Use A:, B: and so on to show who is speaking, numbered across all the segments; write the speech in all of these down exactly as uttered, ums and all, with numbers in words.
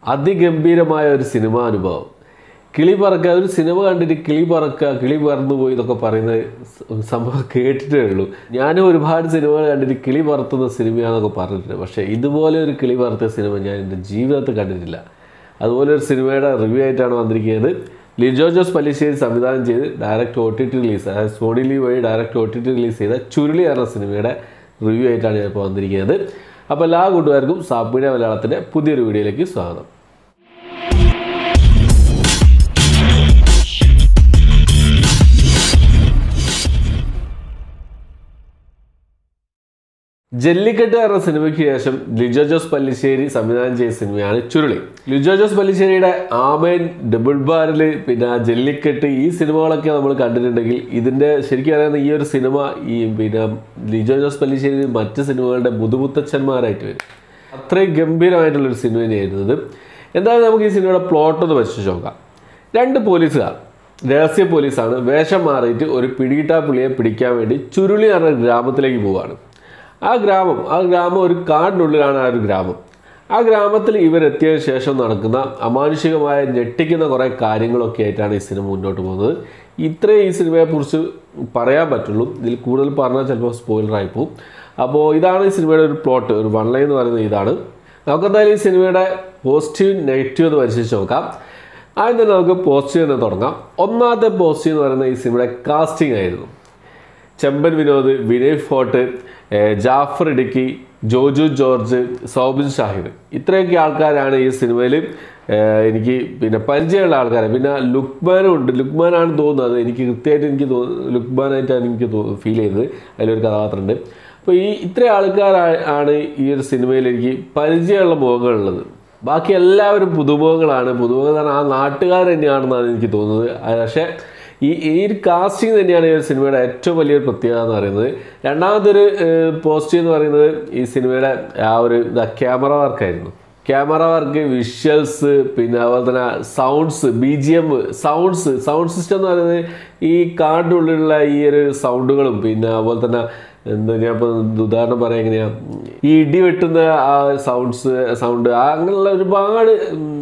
A: അതിഗംഭീരമായ ഒരു സിനിമാ അനുഭവം. കിളി പറക്കുക, ഒരു സിനിമ കണ്ടിട്ട് കിളി പറക്കുക, കിളി പറന്നു പോയി എന്നൊക്കെ പറയുന്ന സംഭവം കേട്ടിട്ടേ ഉള്ളൂ. ഞാനും ഒരുപാട് സിനിമകൾ കണ്ടിട്ട് കിളി പറത്തുന്ന സിനിമയാണെന്നൊക്കെ പറഞ്ഞിട്ടുണ്ട്. പക്ഷേ ഇതുപോലെ ഒരു കിളി പറത്തിയ സിനിമ ഞാൻ എൻ്റെ ജീവിതത്തിൽ കണ്ടിട്ടില്ല. അതുപോലെ ഒരു സിനിമയുടെ റിവ്യൂ ആയിട്ടാണ് വന്നിരിക്കുന്നത്. ലിജോ ജോസ് പല്ലിശ്ശേരി സംവിധാനം ചെയ്ത് direct O T T release, അതായത് സോണി ലീവ് വഴി direct O T T release ചെയ്ത ചുരുളി എന്ന സിനിമയുടെ റിവ്യൂ ആയിട്ടാണ് ഞാൻ ഇപ്പോൾ വന്നിരിക്കുന്നത്. അപ്പോൾ എല്ലാ കൂട്ടുകാർക്കും സാബ് മീഡിയ മലയാളത്തിൻ്റെ പുതിയൊരു വീഡിയോയിലേക്ക് സ്വാഗതം. ജല്ലിക്കെട്ട് എന്ന സിനിമയ്ക്ക് ശേഷം ലിജോ ജോസ് പല്ലിശ്ശേരി സംവിധാനം ചെയ്ത സിനിമയാണ് ചുരുളി. ലിജോ ജോസ് പല്ലിശ്ശേരിയുടെ ആമേൻ, ഡബിൾ ബാരൽ, പിന്നെ ജല്ലിക്കെട്ട്, ഈ സിനിമകളൊക്കെ നമ്മൾ കണ്ടിട്ടുണ്ടെങ്കിൽ ഇതിൻ്റെ ശരിക്കും അറിയുന്ന ഈ ഒരു സിനിമ ഈ പിന്നെ ലിജോ ജോസ് പല്ലിശ്ശേരി മറ്റ് സിനിമകളുടെ മുതുമുത്തച്ഛന്മാരായിട്ട് വരും. അത്രയും ഗംഭീരമായിട്ടുള്ളൊരു സിനിമ തന്നെയായിരുന്നു ഇത്. എന്തായാലും നമുക്ക് ഈ സിനിമയുടെ പ്ലോട്ട് ഒന്ന് പരിശോധിച്ച് നോക്കാം. രണ്ട് പോലീസുകാർ, രഹസ്യ പോലീസാണ്, വേഷം മാറിയിട്ട് ഒരു പിടികിട്ടാ പുള്ളിയെ പിടിക്കാൻ വേണ്ടി ചുരുളി എന്ന ഗ്രാമത്തിലേക്ക് പോവുകയാണ്. ആ ഗ്രാമം ആ ഗ്രാമം ഒരു കാടിനുള്ളിലാണ് ആ ഒരു ഗ്രാമം. ആ ഗ്രാമത്തിൽ ഇവരെത്തിയതിനു ശേഷം നടക്കുന്ന അമാനുഷികമായ ഞെട്ടിക്കുന്ന കുറേ കാര്യങ്ങളൊക്കെ ആയിട്ടാണ് ഈ സിനിമ മുന്നോട്ട് പോകുന്നത്. ഇത്രയും ഈ സിനിമയെക്കുറിച്ച് പറയാൻ പറ്റുള്ളൂ. ഇതിൽ കൂടുതൽ പറഞ്ഞാൽ ചിലപ്പോൾ സ്പോയിലറായി പോകും. അപ്പോൾ ഇതാണ് ഈ സിനിമയുടെ ഒരു പ്ലോട്ട്, ഒരു വൺ ലൈൻ എന്ന് പറയുന്നത് ഇതാണ്. നമുക്കെന്തായാലും ഈ സിനിമയുടെ പോസിറ്റീവ് നെഗറ്റീവ് എന്ന് പരിശോധിച്ച് നോക്കാം. ആദ്യം തന്നെ നമുക്ക് പോസിറ്റീവ് എന്ന് തുടങ്ങാം. ഒന്നാമത്തെ പോസിറ്റീവ് എന്ന് പറയുന്നത് ഈ സിനിമയുടെ കാസ്റ്റിംഗ് ആയിരുന്നു. ചെമ്പൻ വിനോദ്, വിനയ് ഫോർട്ട്, ജാഫർ ഇടുക്കി, ജോജു ജോർജ്, സൗബിൻ ഷാഹിദ്, ഇത്രയൊക്കെ ആൾക്കാരാണ് ഈ സിനിമയിൽ എനിക്ക് പിന്നെ പരിചയമുള്ള ആൾക്കാർ. പിന്നെ ലുക്മാനും ഉണ്ട്. ലുക്മാനാണെന്ന് തോന്നുന്നത്, എനിക്ക് കൃത്യമായിട്ട് എനിക്ക് തോന്നുന്നു ലുക്മാനായിട്ടാണ് എനിക്ക് ഫീൽ ചെയ്തത്. അതിലൊരു കഥാപാത്രമുണ്ട്. അപ്പോൾ ഈ ഇത്രയും ആൾക്കാരാണ് ഈ ഒരു സിനിമയിൽ എനിക്ക് പരിചയമുള്ള മുഖങ്ങളുള്ളത്. ബാക്കി എല്ലാവരും പുതുമുഖങ്ങളാണ്. പുതുമുഖം എന്ന് പറഞ്ഞാൽ ആ നാട്ടുകാർ തന്നെയാണെന്നാണ് എനിക്ക് തോന്നുന്നത്. പക്ഷേ ഈ ഈ ഒരു കാസ്റ്റിംഗ് തന്നെയാണ് ഈ ഒരു സിനിമയുടെ ഏറ്റവും വലിയൊരു പ്രത്യേകത എന്ന് പറയുന്നത്. രണ്ടാമതൊരു പോസിറ്റീവ് എന്ന് പറയുന്നത് ഈ സിനിമയുടെ ആ ഒരു ക്യാമറ വർക്കായിരുന്നു. ക്യാമറ വർക്ക്, വിഷ്വൽസ്, പിന്നെ അതുപോലെ തന്നെ sounds, B G M, sounds sound system എന്ന് പറയുന്നത് ഈ കാടിൻ്റെ ഉള്ളിലുള്ള ഈ ഒരു സൗണ്ടുകളും, പിന്നെ അതുപോലെ തന്നെ എന്താ ഞാൻ ഇപ്പോൾ ഉദാഹരണം പറയാം എങ്ങനെയാണ്, ഈ ഇടി വെട്ടുന്ന ആ സൗണ്ട്സ് സൗണ്ട് അങ്ങനെയുള്ള ഒരുപാട്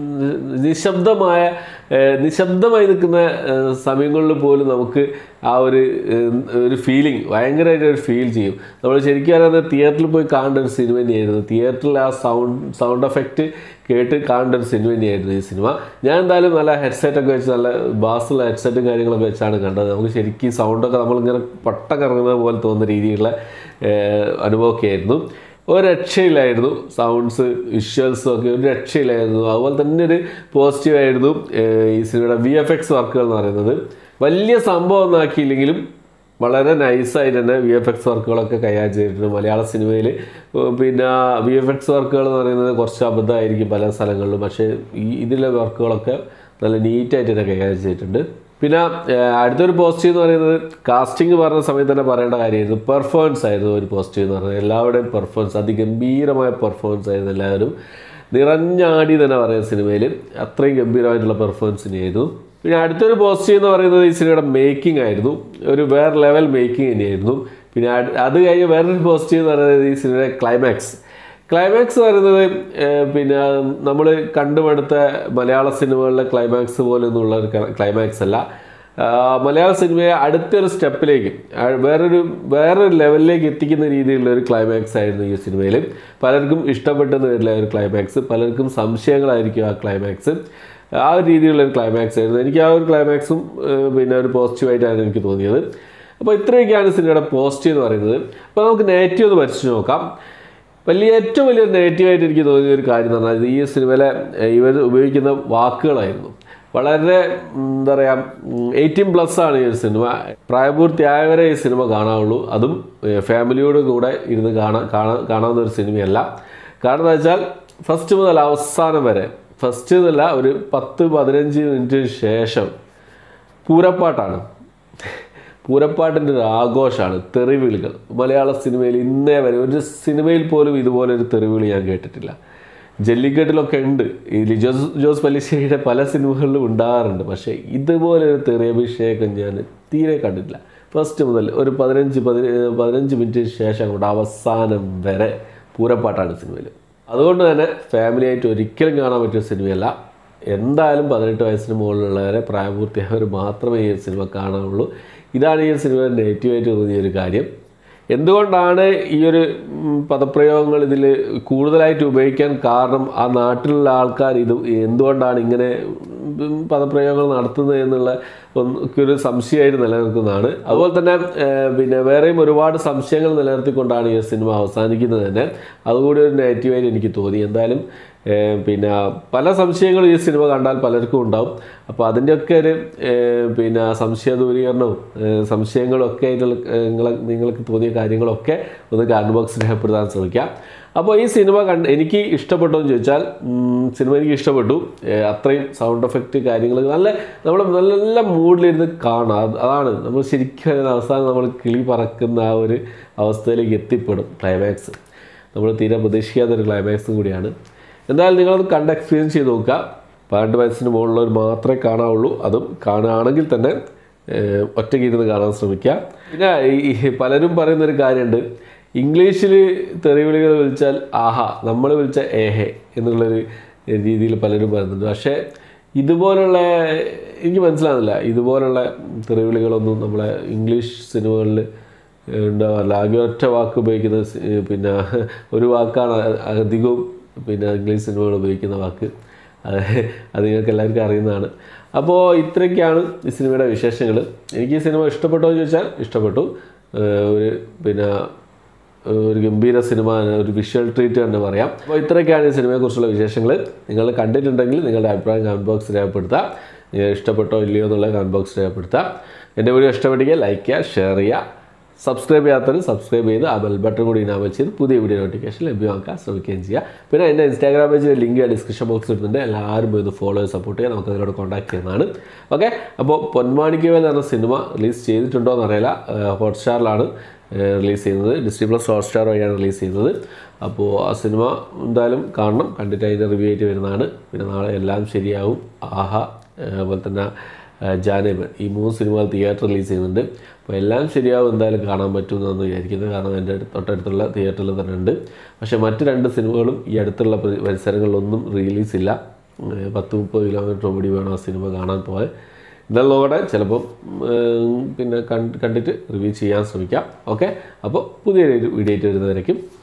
A: നിശബ്ദമായ നിശബ്ദമായി നിൽക്കുന്ന സമയങ്ങളിൽ പോലും നമുക്ക് ആ ഒരു ഒരു ഫീലിംഗ് ഭയങ്കരമായിട്ട് ഒരു ഫീൽ ചെയ്യും. നമ്മൾ ശരിക്കും അറിയാവുന്ന തിയേറ്ററിൽ പോയി കാണേണ്ട ഒരു സിനിമ തന്നെയായിരുന്നു. തിയേറ്ററിൽ ആ സൗണ്ട് സൗണ്ട് എഫക്റ്റ് കേട്ട് കാണേണ്ട ഒരു സിനിമ തന്നെയായിരുന്നു ഈ സിനിമ. ഞാൻ എന്തായാലും നല്ല ഹെഡ്സെറ്റൊക്കെ വെച്ച്, നല്ല ബാസുള്ള ഹെഡ്സെറ്റും കാര്യങ്ങളൊക്കെ വെച്ചാണ് കണ്ടത്. നമുക്ക് ശരിക്കും സൗണ്ടൊക്കെ നമ്മളിങ്ങനെ പട്ട കറങ്ങുന്നത് പോലെ തോന്നുന്ന രീതിയിലുള്ള അനുഭവമൊക്കെ ആയിരുന്നു. ഒരു രക്ഷയില്ലായിരുന്നു. സൗണ്ട്സ്, വിഷ്വൽസും ഒക്കെ ഒരു രക്ഷയില്ലായിരുന്നു. അതുപോലെ തന്നെ ഒരു പോസിറ്റീവായിരുന്നു ഈ സിനിമയുടെ വി എഫ് എക്സ് വർക്കുകൾ എന്ന് പറയുന്നത്. വലിയ സംഭവം ഒന്നും ആക്കിയില്ലെങ്കിലും വളരെ നൈസായിട്ട് തന്നെ വി എഫ് എക്സ് വർക്കുകളൊക്കെ കൈകാര്യം ചെയ്തിട്ടുണ്ട് മലയാള സിനിമയിൽ. പിന്നെ വി എഫ് എക്സ് വർക്കുകൾ എന്ന് പറയുന്നത് കുറച്ച് അബദ്ധമായിരിക്കും പല സ്ഥലങ്ങളിലും, പക്ഷേ ഈ ഇതിലെ വർക്കുകളൊക്കെ നല്ല നീറ്റായിട്ട് തന്നെ കൈകാര്യം ചെയ്തിട്ടുണ്ട്. പിന്നെ അടുത്തൊരു പോസിറ്റീവ് എന്ന് പറയുന്നത് കാസ്റ്റിംഗ് പറഞ്ഞ സമയത്ത് തന്നെ പറയേണ്ട കാര്യമായിരുന്നു. പെർഫോമൻസ് ആയിരുന്നു ഒരു പോസിറ്റീവ് എന്ന് പറയുന്നത്. എല്ലാവരുടെയും പെർഫോമൻസ്, അതിഗംഭീരമായ പെർഫോമൻസ് ആയിരുന്നു. എല്ലാവരും നിറഞ്ഞാടി തന്നെ പറയാം സിനിമയിൽ. അത്രയും ഗംഭീരമായിട്ടുള്ള പെർഫോമൻസ് തന്നെയായിരുന്നു. പിന്നെ അടുത്തൊരു പോസിറ്റീവ് എന്ന് പറയുന്നത് ഈ സിനിമയുടെ മേക്കിംഗ് ആയിരുന്നു. ഒരു വേറെ ലെവൽ മേക്കിംഗ് തന്നെയായിരുന്നു. പിന്നെ അത് കഴിഞ്ഞ് വേറൊരു പോസിറ്റീവ് എന്ന് പറയുന്നത് ഈ സിനിമയുടെ ക്ലൈമാക്സ് ക്ലൈമാക്സ് പറയുന്നത് പിന്നെ നമ്മൾ കണ്ടുമടുത്ത മലയാള സിനിമകളിലെ ക്ലൈമാക്സ് പോലൊന്നുള്ള ഒരു ക്ലൈമാക്സ് അല്ല. മലയാള സിനിമയെ അടുത്തൊരു സ്റ്റെപ്പിലേക്ക്, വേറൊരു വേറൊരു ലെവലിലേക്ക് എത്തിക്കുന്ന രീതിയിലുള്ള ഒരു ക്ലൈമാക്സ് ആയിരുന്നു ഈ സിനിമയിൽ. പലർക്കും ഇഷ്ടപ്പെട്ടെന്ന് വരില്ല ഒരു ക്ലൈമാക്സ്, പലർക്കും സംശയങ്ങളായിരിക്കും ആ ക്ലൈമാക്സ്. ആ ഒരു രീതിയിലുള്ള ഒരു ക്ലൈമാക്സ് ആയിരുന്നു. എനിക്ക് ആ ഒരു ക്ലൈമാക്സും പിന്നെ ഒരു പോസിറ്റീവായിട്ടാണ് എനിക്ക് തോന്നിയത്. അപ്പോൾ ഇത്രയൊക്കെയാണ് സിനിമയുടെ പോസിറ്റീവ് എന്ന് പറയുന്നത്. അപ്പോൾ നമുക്ക് നെഗറ്റീവ് ഒന്ന് പരിശോധിച്ച് നോക്കാം. വലിയ ഏറ്റവും വലിയൊരു നെഗറ്റീവായിട്ട് എനിക്ക് തോന്നിയ ഒരു കാര്യം എന്ന് പറഞ്ഞാൽ ഈ സിനിമയിലെ ഇവർ ഉപയോഗിക്കുന്ന വാക്കുകളായിരുന്നു. വളരെ എന്താ പറയുക, എയ്റ്റീൻ പ്ലസ് ആണ് ഈ ഒരു സിനിമ. പ്രായപൂർത്തിയായവരെ ഈ സിനിമ കാണാവുള്ളൂ. അതും ഫാമിലിയോട് കൂടെ ഇരുന്ന് കാണാൻ കാണാൻ കാണാവുന്ന ഒരു സിനിമയല്ല. കാരണം എന്താ വെച്ചാൽ ഫസ്റ്റ് മുതൽ അവസാനം വരെ, ഫസ്റ്റ് എന്നല്ല ഒരു പത്ത് പതിനഞ്ച് മിനിറ്റിന് ശേഷം പൂരപ്പാട്ടാണ്. പൂരപ്പാട്ടിൻ്റെ ഒരു ആഘോഷമാണ്. തെറിവിളികൾ മലയാള സിനിമയിൽ ഇന്നേ വരെ ഒരു സിനിമയിൽ പോലും ഇതുപോലെ ഒരു തെറിവിളി ഞാൻ കേട്ടിട്ടില്ല. ജല്ലിക്കെട്ടിലൊക്കെ ഉണ്ട്, ഈ ലിജോ ജോസ് പല്ലിശ്ശേരിയുടെ പല സിനിമകളിലും ഉണ്ടാകാറുണ്ട്. പക്ഷേ ഇതുപോലെ ഒരു തെറിയഭിഷേകം ഞാൻ തീരെ കണ്ടിട്ടില്ല. ഫസ്റ്റ് മുതൽ ഒരു പതിനഞ്ച് പതിനഞ്ച് മിനിറ്റിന് ശേഷം കൊണ്ട് അവസാനം വരെ പൂരപ്പാട്ടാണ് സിനിമയിൽ. അതുകൊണ്ട് തന്നെ ഫാമിലി ആയിട്ട് ഒരിക്കലും കാണാൻ പറ്റിയ സിനിമയല്ല. എന്തായാലും പതിനെട്ട് വയസ്സിന് മുകളിലുള്ളവരെ പ്രായപൂർത്തിയായവർ മാത്രമേ ഈ സിനിമ കാണാനുള്ളൂ. ഇതാണ് ഈ സിനിമ നെഗറ്റീവായിട്ട് തോന്നിയൊരു കാര്യം. എന്തുകൊണ്ടാണ് ഈ ഒരു പദപ്രയോഗങ്ങൾ ഇതിൽ കൂടുതലായിട്ട് ഉപയോഗിക്കാൻ കാരണം, ആ നാട്ടിലുള്ള ആൾക്കാർ ഇത് എന്തുകൊണ്ടാണ് ഇങ്ങനെ പദപ്രയോഗങ്ങൾ നടത്തുന്നത് എന്നുള്ള ഒരു സംശയമായിട്ട് നിലനിൽക്കുന്നതാണ്. അതുപോലെ തന്നെ പിന്നെ വേറെയും ഒരുപാട് സംശയങ്ങൾ നിലനിർത്തിക്കൊണ്ടാണ് ഈ സിനിമ അവസാനിക്കുന്നത് തന്നെ. അതുകൂടി ഒരു നെഗറ്റീവായിട്ട് എനിക്ക് തോന്നി. എന്തായാലും പിന്നെ പല സംശയങ്ങളും ഈ സിനിമ കണ്ടാൽ പലർക്കും ഉണ്ടാവും. അപ്പോൾ അതിൻ്റെയൊക്കെ ഒരു പിന്നെ സംശയ ദൂരീകരണവും സംശയങ്ങളും ഒക്കെ ആയിട്ടുള്ള നിങ്ങളെ നിങ്ങൾക്ക് തോന്നിയ കാര്യങ്ങളൊക്കെ ഒന്ന് കമന്റ് ബോക്സിൽ രേഖപ്പെടുത്താൻ ശ്രമിക്കാം. അപ്പോൾ ഈ സിനിമ കണ്ട് എനിക്ക് ഇഷ്ടപ്പെട്ടോ എന്ന് ചോദിച്ചാൽ സിനിമ എനിക്ക് ഇഷ്ടപ്പെട്ടു. അത്രയും സൗണ്ട് എഫക്റ്റ് കാര്യങ്ങൾ നല്ല നമ്മൾ നല്ല നല്ല മൂഡിലിരുന്ന് കാണാം. അതാണ് നമ്മൾ ശരിക്കും അവസാനം നമ്മൾ കിളി പറക്കുന്ന ആ ഒരു അവസ്ഥയിലേക്ക് എത്തിപ്പെടും. ക്ലൈമാക്സ് നമ്മൾ തീരെ പ്രതീക്ഷിക്കാത്തൊരു ക്ലൈമാക്സും കൂടിയാണ്. എന്തായാലും നിങ്ങളത് കണ്ട് എക്സ്പീരിയൻസ് ചെയ്ത് നോക്കുക. പതിനെട്ട് വയസ്സിന് മുകളിലുള്ളവർ മാത്രമേ കാണാവുള്ളൂ. അതും കാണുകയാണെങ്കിൽ തന്നെ ഒറ്റയ്ക്ക് ഇരുന്ന് കാണാൻ ശ്രമിക്കുക. പിന്നെ ഈ പലരും പറയുന്നൊരു കാര്യമുണ്ട്, ഇംഗ്ലീഷിൽ തെറിവിളികൾ വിളിച്ചാൽ ആഹാ, നമ്മൾ വിളിച്ച ഏഹെ എന്നുള്ളൊരു രീതിയിൽ പലരും പറയുന്നുണ്ട്. പക്ഷേ ഇതുപോലുള്ള എനിക്ക് മനസ്സിലാകുന്നില്ല, ഇതുപോലുള്ള തെറിവിളികളൊന്നും നമ്മളെ ഇംഗ്ലീഷ് സിനിമകളിൽ ഉണ്ടാവാറില്ല. ആകെ ഒറ്റ വാക്ക് ഉപയോഗിക്കുന്ന പിന്നെ ഒരു വാക്കാണ് അധികവും പിന്നെ ഇംഗ്ലീഷ് സിനിമകൾ ഉപയോഗിക്കുന്ന വാക്ക്. അത് അത് നിങ്ങൾക്ക് എല്ലാവർക്കും അറിയുന്നതാണ്. അപ്പോൾ ഇത്രയൊക്കെയാണ് ഈ സിനിമയുടെ വിശേഷങ്ങൾ. എനിക്ക് ഈ സിനിമ ഇഷ്ടപ്പെട്ടോ എന്ന് ചോദിച്ചാൽ ഇഷ്ടപ്പെട്ടു. ഒരു പിന്നെ ഒരു ഗംഭീര സിനിമ, ഒരു വിഷ്വൽ ട്രീറ്റ് തന്നെ പറയാം. അപ്പോൾ ഇത്രയൊക്കെയാണ് ഈ സിനിമയെക്കുറിച്ചുള്ള വിശേഷങ്ങൾ. നിങ്ങൾ കണ്ടിട്ടുണ്ടെങ്കിൽ നിങ്ങളുടെ അഭിപ്രായം കമന്റ് ബോക്സിൽ രേഖപ്പെടുത്താം. നിങ്ങൾ ഇഷ്ടപ്പെട്ടോ ഇല്ലയോ എന്നുള്ള കമന്റ് ബോക്സിൽ രേഖപ്പെടുത്താം. എൻ്റെ വീഡിയോ ഇഷ്ടപ്പെട്ടെങ്കിൽ ലൈക്ക് ചെയ്യുക, ഷെയർ ചെയ്യുക. സബ്സ്ക്രൈബ് ചെയ്യാത്തവർ സബ്സ്ക്രൈബ് ചെയ്ത് ആ ബെൽ ബട്ടൺ കൂടി ഇനാമൽ ചെയ്ത് പുതിയ വീഡിയോ നോട്ടിഫിക്കേഷൻ ലഭ്യമാക്കാൻ ശ്രമിക്കുകയും ചെയ്യുക. പിന്നെ എൻ്റെ ഇൻസ്റ്റാഗ്രാം പേജിൽ ലിങ്ക് ഡിസ്ക്രിപ്ഷൻ ബോക്സിൽ ഇടുന്നുണ്ട്. എല്ലാവരും പോയി ഇത് ഫോളോ ചെയ്ത് സപ്പോർട്ട് ചെയ്യുക. നമുക്ക് അതിനോട് കോൺടാക്ട് ചെയ്യുന്നതാണ്. ഓക്കെ, അപ്പോൾ പൊന്മാണിക്കവേൽ എന്ന് പറഞ്ഞ സിനിമ റിലീസ് ചെയ്തിട്ടുണ്ടോ എന്നറിയില്ല. ഹോട്ട്സ്റ്റാറിലാണ് റിലീസ് ചെയ്യുന്നത്. ഡിസ്നി പ്ലസ് ഹോട്ട്സ്റ്റാർ വഴിയാണ് റിലീസ് ചെയ്യുന്നത്. അപ്പോൾ ആ സിനിമ എന്തായാലും കാണണം. കണ്ടിട്ട് അതിൻ്റെ റിവ്യൂ ആയിട്ട് വരുന്നതാണ്. പിന്നെ നാളെ എല്ലാം ശരിയാവും, ആഹാ, അതുപോലെ തന്നെ ജാനേമൻ, ഈ മൂന്ന് സിനിമകൾ തിയേറ്റർ റിലീസ് ചെയ്യുന്നുണ്ട്. അപ്പോൾ എല്ലാം ശരിയാവും, എന്തായാലും കാണാൻ പറ്റുമെന്നാണ് വിചാരിക്കുന്നത്. കാരണം എൻ്റെ തൊട്ടടുത്തുള്ള തിയേറ്ററിൽ തന്നെ ഉണ്ട്. പക്ഷേ മറ്റ് രണ്ട് സിനിമകളും ഈ അടുത്തുള്ള പരിസരങ്ങളിലൊന്നും റിലീസില്ല. പത്ത് മുപ്പത് കിലോമീറ്റർ ഓടി വേണം ആ സിനിമ കാണാൻ പോകാൻ. ഇതുള്ളതോടെ ചിലപ്പം പിന്നെ കണ്ടിട്ട് റിവ്യൂ ചെയ്യാൻ ശ്രമിക്കാം. ഓക്കെ, അപ്പോൾ പുതിയൊരു വീഡിയോ ആയിട്ട് വരുന്നവരേക്കും